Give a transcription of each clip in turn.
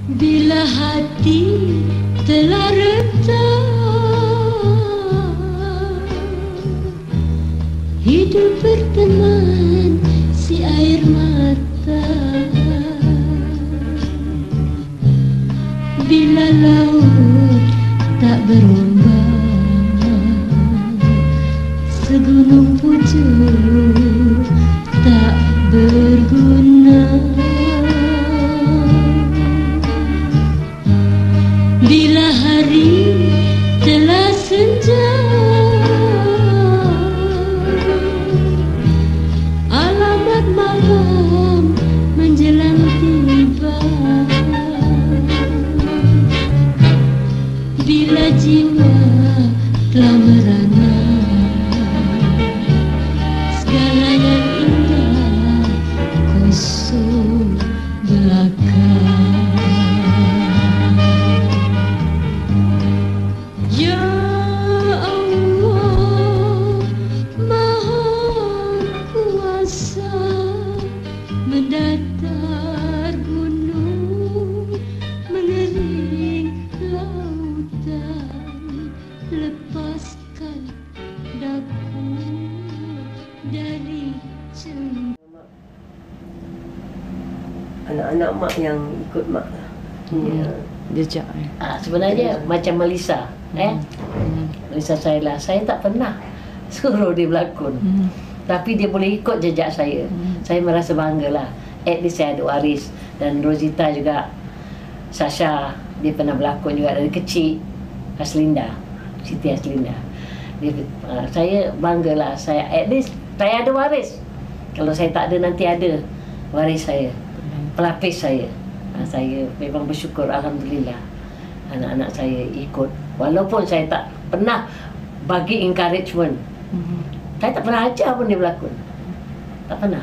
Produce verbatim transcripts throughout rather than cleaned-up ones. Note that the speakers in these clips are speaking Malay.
Bila hati telah reda, hidup berteman si air mata. Bila laut tak berombak, segunung pucuk tak berguna. Bila hari telah senja, alamat malam menjelang tiba. Bila jiwa telah merana, segala yang indah kosong belaka. Ya Allah Maha Kuasa, mendatar gunung, mengering lautan, lepaskan daku dari cengkak. Anak-anak mak yang ikut mak lah. Hmm. Ya. Jejak eh. Ah, sebenarnya Hmm. macam Melissa, eh? Hmm. Melissa saya lah. Saya tak pernah suruh dia berlakon. Hmm. Tapi dia boleh ikut jejak saya. Hmm. Saya merasa bangga lah. At least saya ada waris. Dan Rosita juga, Sasha, dia pernah berlakon juga dari kecil. Aslinda, Siti Aslinda. Dia, uh, saya bangga lah. Saya, at least saya ada waris. Kalau saya tak ada, nanti ada waris saya, pelapis saya. Uh, saya memang bersyukur, Alhamdulillah. Anak-anak saya ikut. Walaupun saya tak pernah bagi encouragement. Hmm. Saya tak pernah ajar pun dia berlakon. Tak pernah.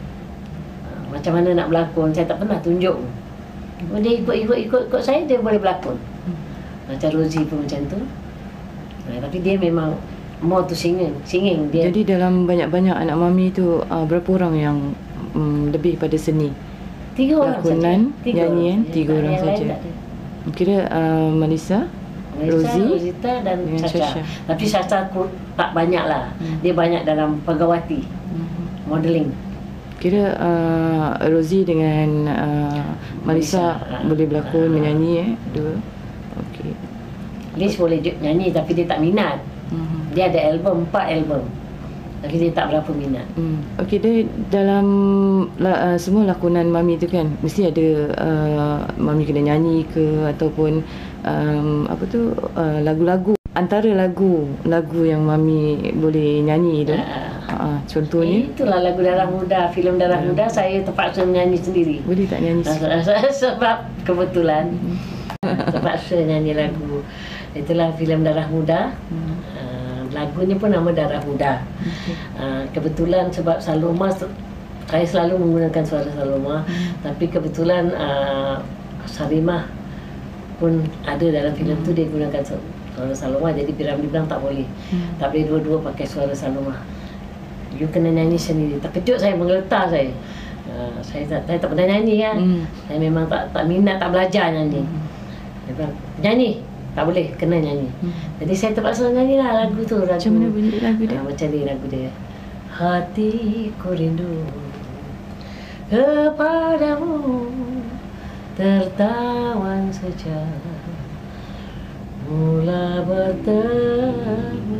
Uh, macam mana nak berlakon, saya tak pernah tunjuk. Oh, dia ikut-ikut-ikut saya, dia boleh berlakon. Macam Rosie pun macam tu. Nah, tapi dia memang more to singing. Singing dia. Jadi dalam banyak-banyak anak mami tu uh, berapa orang yang um, lebih pada seni? Tiga orang Lakonan, saja. Tiga nyanyian, orang tiga saja. orang Yang lain saja. tak ada. Kira uh, Melissa, Melissa, Rosie, Rosita dan dengan Sasha. Sasha. Tapi Sasha ku- tak banyak lah. Hmm. Dia banyak dalam Pegawati, Hmm. modeling. Kira uh, Rosie dengan uh, Melissa Melissa, boleh berlakon, ah. menyanyi eh, dua. Okey. Liz boleh ju- nyanyi tapi dia tak minat. Hmm. Dia ada album, empat album. Tapi dia tak berapa minat. Hmm. Okey, dia dalam la, uh, semua lakonan mami tu kan mesti ada uh, mami kena nyanyi ke ataupun um, apa tu uh, lagu-lagu. Antara lagu lagu yang mami boleh nyanyi tu. Ah. Uh, contohnya Itulah lagu Darah Muda, filem Darah Muda, saya terpaksa menyanyi sendiri. boleh tak nyanyi? Sebab kebetulan terpaksa nyanyi lagu. Itulah filem Darah Muda. Hmm. Uh, lagunya pun nama Darah Muda. Okay. Uh, kebetulan sebab Saloma, saya selalu menggunakan suara Saloma. Hmm. Tapi kebetulan uh, Salimah pun ada dalam filem tu, dia gunakan suara Saloma. Jadi Piramli bilang tak boleh. Hmm. Tak boleh dua-dua pakai suara Saloma. You kena nyanyi sendiri. Terkejut saya, menggeletar saya. Uh, saya tak saya tak pernah nyanyi kan. Hmm. Saya memang tak tak minat, tak belajar nyanyi. Hmm. Dia bilang, nyanyi. Tak boleh, kena nyanyi. Hmm. Jadi saya terpaksa nyanyi lah lagu tu. Lagu, Macam mana bunyi lagu dia? Uh, macam ni lagu dia. Hatiku rindu kepadamu, tertawan sejak mula bertemu.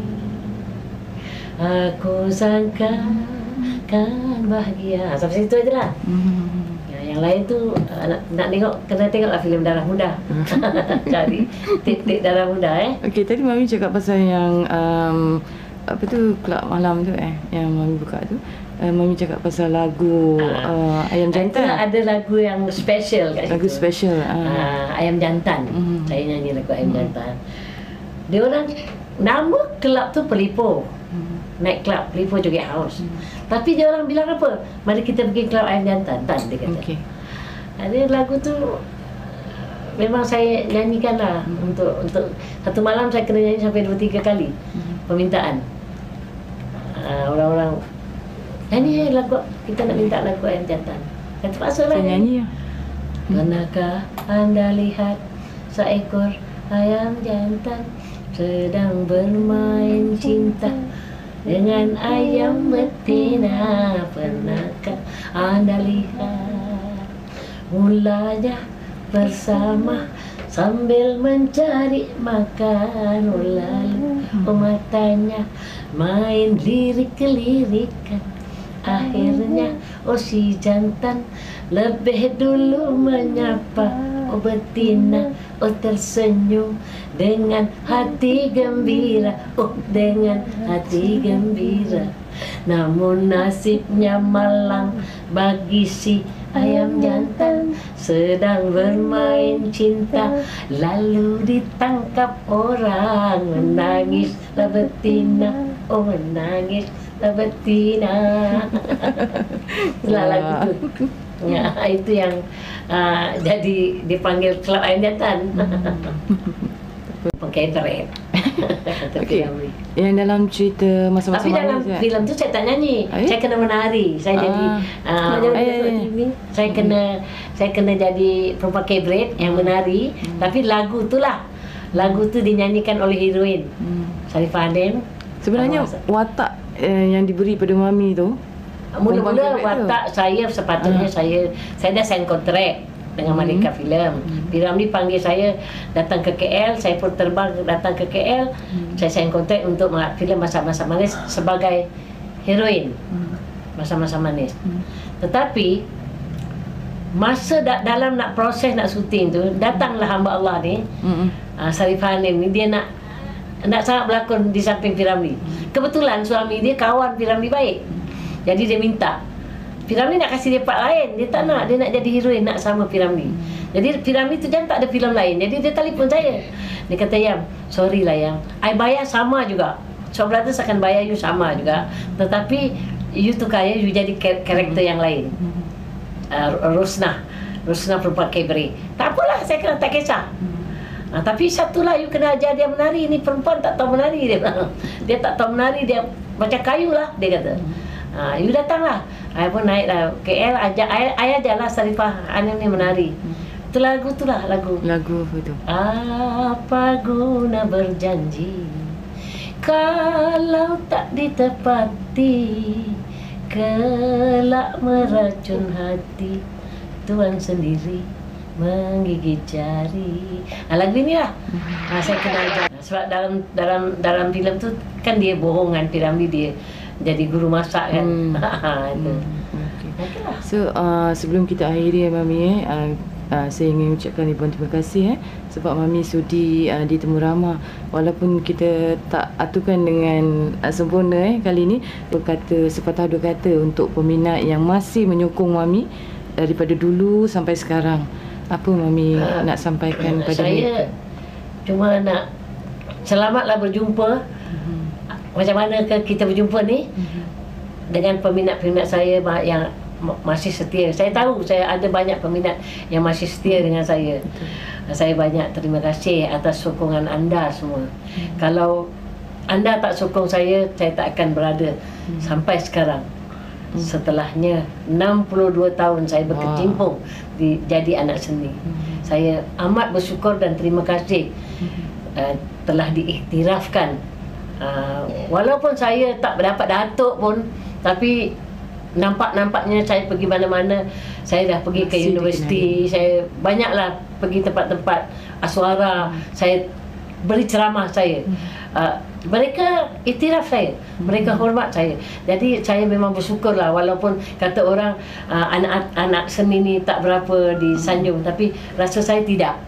Aku sangka kan bahagia. Sampai situ aja lah. Hmm. Ya, yang lain tu uh, nak, nak tengok, kena tengoklah filem Darah Muda. Cari tip-tip Darah Muda eh. Okey, tadi mami cakap pasal yang um, apa tu kelab malam tu eh yang mami buka tu. Uh, mami cakap pasal lagu uh, Ayam Jantan. Itu ada lagu yang special kat Lagu situ. special. Uh. Uh, Ayam Jantan. Mhm. Saya nyanyi lagu Ayam Mhm. Jantan. Dia orang nama kelab tu Pelipo. Hmm. Night club, Pelipo Joget House. Hmm. Tapi dia orang bilang apa? Mari kita pergi kelab Ayam Jantan. Tan dia kata. Okey. Ada lagu tu memang saya nyanyikan lah. Hmm. Untuk untuk satu malam saya kena nyanyi sampai dua tiga kali. Hmm. Permintaan. Uh, orang-orang nyanyi lagu, kita nak minta lagu Ayam Jantan. Saya terpaksa lah. Saya nyanyi lah. Pernahkah anda lihat seekor ayam jantan sedang bermain cinta dengan ayam betina? Pernahkah anda lihat? Mulanya bersama sambil mencari makan, lalu matanya main lirik-lirikan. Akhirnya oh si jantan lebih dulu menyapa oh betina, oh tersenyum dengan hati gembira, oh dengan hati gembira. Namun nasibnya malang bagi si ayam jantan, sedang bermain cinta lalu ditangkap orang. Menangislah betina, oh menangislah betina. Itulah lagu itu. Ya, itu yang uh, jadi dipanggil Kelab Ayam Jantan. Pengkebret. Okey. Yang dalam cerita masa-masa Tapi dalam manis, filem tu saya tak nyanyi. Eh? Saya kena menari. Saya Ah. jadi uh, Ah, ya, ya, ya. saya kena saya kena jadi perempuan kebret yang menari. Hmm. Tapi lagu tu lah. Lagu tu dinyanyikan oleh heroin Hmm. Sarifah Aden. Sebenarnya Ah, watak eh, yang diberi pada mami tu, Mula-mula perempuan kebret tu. watak saya sepatutnya Ah. saya saya dah sign kontrak dengan Hmm. Malika Filem. Piramli panggil saya datang ke K L, saya pun terbang datang ke K L. Hmm. Saya sign kontrak untuk filem Masa-Masa Manis sebagai heroin Hmm. Masa-Masa Manis. Hmm. Tetapi masa da- dalam nak proses nak syuting tu, datanglah hamba Allah ni, Hmm. uh, Sarifah Anim ni, dia nak nak sangat berlakon di samping Piramli. Kebetulan suami dia kawan Piramli baik. Jadi dia minta Piramli nak kasih dia part lain. Dia tak nak, dia nak jadi heroin, nak sama Piramli. Jadi Piramli tu jangan tak ada filem lain. Jadi dia telefon saya. Dia kata, "Yang, sorry lah Yang, I bayar sama juga. So Brothers akan bayar you sama juga. Tetapi you tukar ya, you jadi kar- karakter yang lain." Uh, Rosnah Rosnah perempuan kebret. Tak apalah, saya kena tak kisah. Ha, tapi satulah you kena ajar dia menari. Ni perempuan tak tahu menari dia. Dia tak tahu menari, dia macam kayu lah, dia kata. Ha, you datanglah. I pun naiklah K L, ajar I, I ajarlah Sarifah Anim ni menari. Itu lagu tu lah lagu. Lagu apa tu? Apa guna berjanji kalau tak ditepati, kelak meracun hati, Tuhan sendiri menggigit jari. Nah, lagu ini lah. Nah, saya kena ajar. Sebab dalam dalam dalam filem tu kan dia bohong kan, Piramli dia jadi guru masak kan. Hmm. Ha, itu. Okey. Okeylah. So uh, sebelum kita akhiri Mami eh, uh, uh, saya ingin ucapkan ribuan terima kasih eh sebab Mami sudi uh, di Temu Ramah. Walaupun kita tak atukan dengan uh, sempurna eh kali ini, berkata sepatah dua kata untuk peminat yang masih menyokong Mami daripada dulu sampai sekarang. Apa Mami Uh, nak sampaikan pada saya mereka? cuma nak selamatlah berjumpa. Mhm. Macam mana ke kita berjumpa ni Mhm. dengan peminat-peminat saya ma- yang ma- masih setia. Saya tahu saya ada banyak peminat yang masih setia dengan saya. Saya banyak terima kasih atas sokongan anda semua. Kalau anda tak sokong saya, saya tak akan berada sampai sekarang. Setelahnya enam puluh dua tahun saya berkecimpung di jadi anak seni. Saya amat bersyukur dan terima kasih uh, telah diiktirafkan. Uh, walaupun saya tak dapat datuk pun, tapi nampak-nampaknya saya pergi mana-mana. Saya dah pergi ke Masih universiti, saya banyaklah pergi tempat-tempat aswara, saya beri ceramah saya. Uh, mereka iktiraf saya, mereka hormat saya. Jadi saya memang bersyukurlah, walaupun kata orang uh, anak-anak seni ni tak berapa disanjung, tapi rasa saya tidak.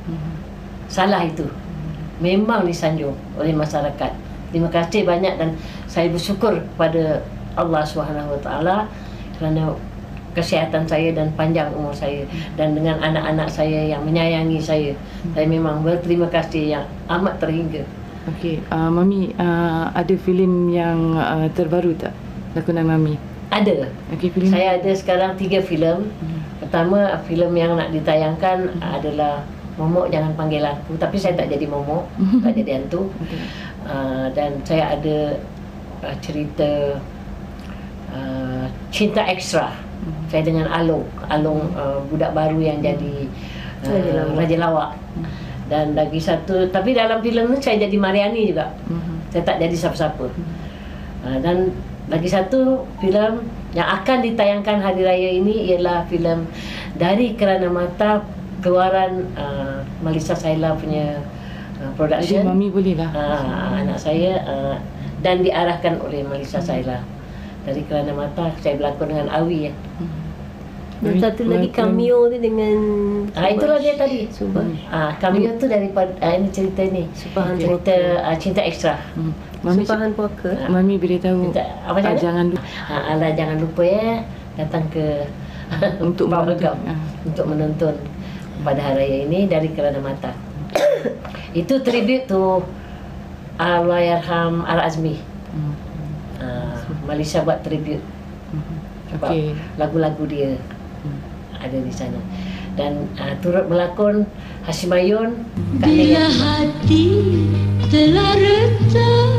Salah itu. Memang disanjung oleh masyarakat. Terima kasih banyak dan saya bersyukur kepada Allah Subhanahu Wa Taala kerana kesihatan saya dan panjang umur saya, dan dengan anak-anak saya yang menyayangi saya. Saya memang berterima kasih yang amat terhingga. Okey, uh, Mami uh, ada filem yang uh, terbaru tak lakonan Mami? Ada. Okey, filem. Saya ada sekarang tiga filem. Hmm. Pertama, filem yang nak ditayangkan adalah Momok Jangan Panggil Aku, tapi saya tak jadi momok, tak jadi hantu. Okey. Uh, dan saya ada uh, cerita uh, Cinta Ekstra. Saya dengan Along, Along uh, budak baru yang jadi uh, Raja Lawak. Raja Lawak. Dan lagi satu, tapi dalam filem ni saya jadi Mariani juga. Saya tak jadi siapa-siapa. Uh, dan lagi satu filem yang akan ditayangkan hari raya ini ialah filem Dari Kerana Mata, keluaran uh, Melissa Saila punya uh, production. Jadi Mami boleh lah. uh, anak saya uh, dan diarahkan oleh Melissa Saila. Dari Kerana Mata saya berlakon dengan Awi ya. Dan satu lagi cameo ni dengan Ah, itulah dia tadi. Subah. Ah, cameo tu daripada ah, ini cerita ni. Sumpahan Cerita ah, cinta ekstra. Hmm. Mami, Sumpahan Puaka. Mami beritahu Cinta, apa ah, dia? jangan lupa Ah, Ala jangan lupa ya datang ke untuk Bawah menonton. Gam Ah. untuk menonton pada hari raya ini Dari Kerana Mata. Itu tribute to Allahyarham Al-Azmi. Hmm. Ah, Malaysia buat tribute. Sebab Okey. lagu-lagu dia Hmm. ada di sana. Dan uh, turut berlakon Hashim Ayun, Kak Bila Naya. hati telah retak,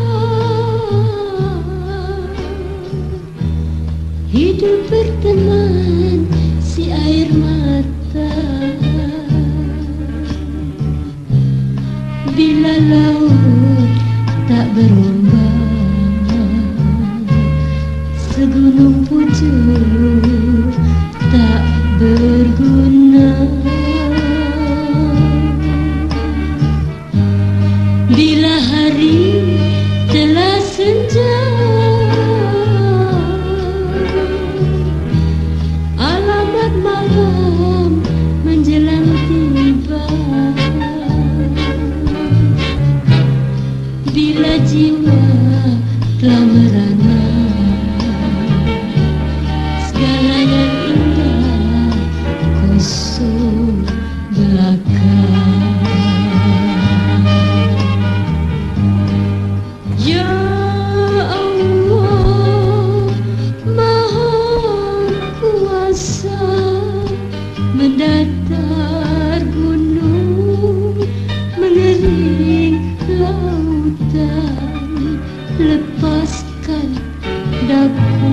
hidup berteman si air mata. Bila laut tak berombak, segunung pucuk tak berguna. Bila hari telah senja, alamat malam menjelang tiba. Bila jiwa telah merana, segala yang indah kosong belaka. Ya Allah, Maha Kuasa, mendatar gunung, mengering lautan, lepaskan daku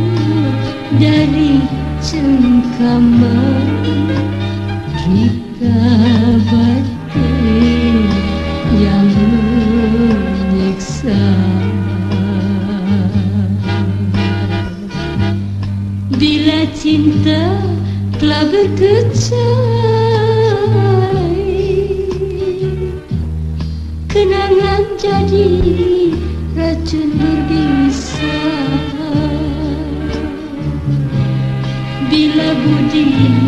dari cengkaman kita batin yang menyiksa. Bila cinta telah berkecai, kenangan jadi racun berbisa. Bila budi